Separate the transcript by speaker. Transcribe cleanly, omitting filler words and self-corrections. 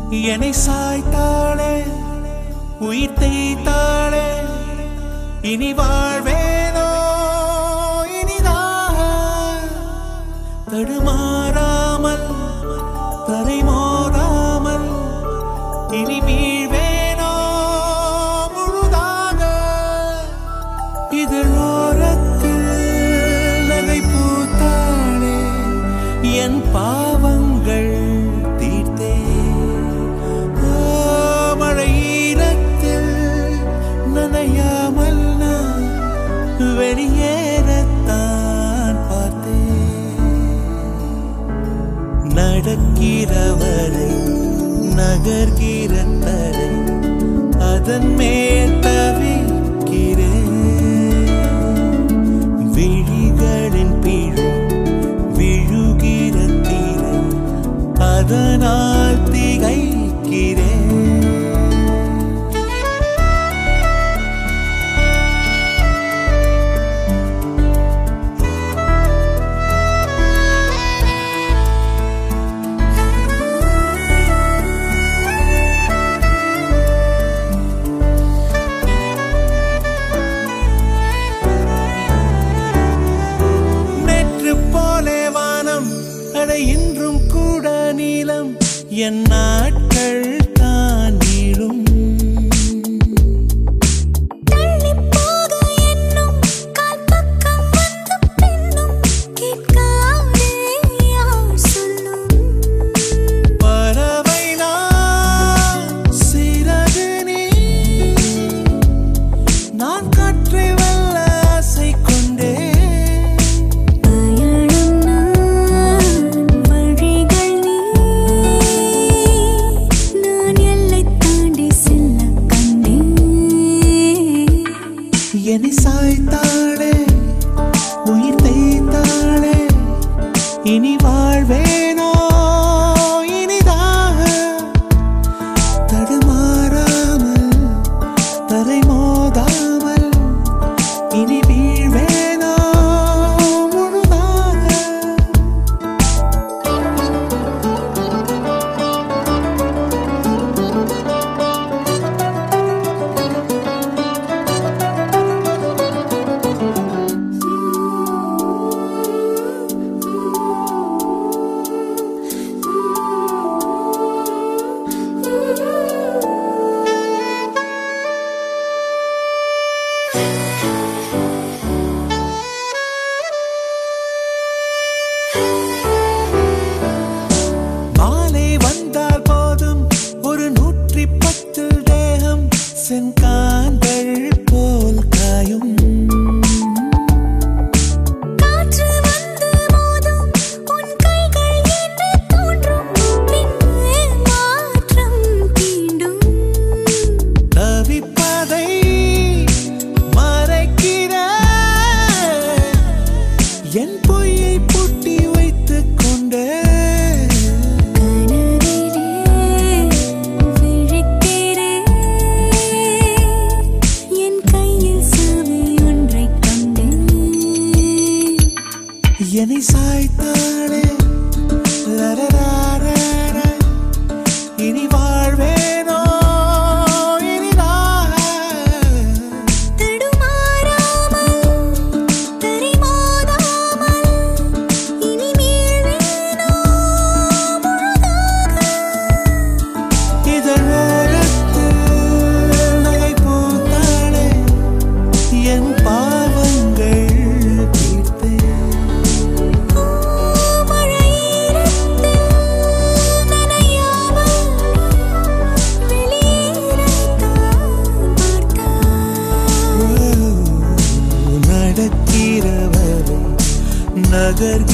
Speaker 1: என்னை சாய்த்தாளே உயிர் தேய்த்தாளே இனி வாழ்வேனோ இனிதாக தடுமாறாமல் தரை மோதாமல் இனி வீழ்வேனோ முழுதாக இதழோரத்தில் நகை பூத்தாளே என் பாவங்கள் தீர்த்தே மழையீரத்தில் நனையாமல் நான் வெளியேறத்தான் பார்த்தேன் நடக்கிறவரை நகர்கிற தரை அதன் மேல் தவிக்கிறேன் விழிகளின் பிழை விழுகிற தீரை அதனால் திகைக்கிறேன் இன்றும் கூட நீளம் என் நாட்கள் தான் நீளும் பறவை நான் சிறகு நீ நான் காற்றை வெல்ல ஆசை கொண்டே என்னை சாய்த்தாளே உயிர் தேய்த்தாளே இனி வாழ்வேனோ இனிதாக தடுமாறாமல் தரை மோதாமல் இனி வீழ்வேனோ முழுதாக செங்காந்தள் போல் காயும்
Speaker 2: காற்று வந்து மோதும் உன் கைகள் என்று தோன்றும் பின்னே மாற்றம் தீண்டும்
Speaker 1: தவிப்பதை மறைக்கிற என் பொய்யை பூட்டி வைத்துக் கொண்டே என்னை சாய்த்தாளே இனி வாழ்வேனோ இனிதாக
Speaker 2: தடுமாறாமல் தரை மோதாமல் இனி மீழ்வேனோ முழுதாக
Speaker 1: இதழோரத்தில் நகை பூத்தாளே என் பாவங்கள் நடக்கிறவரை நகர்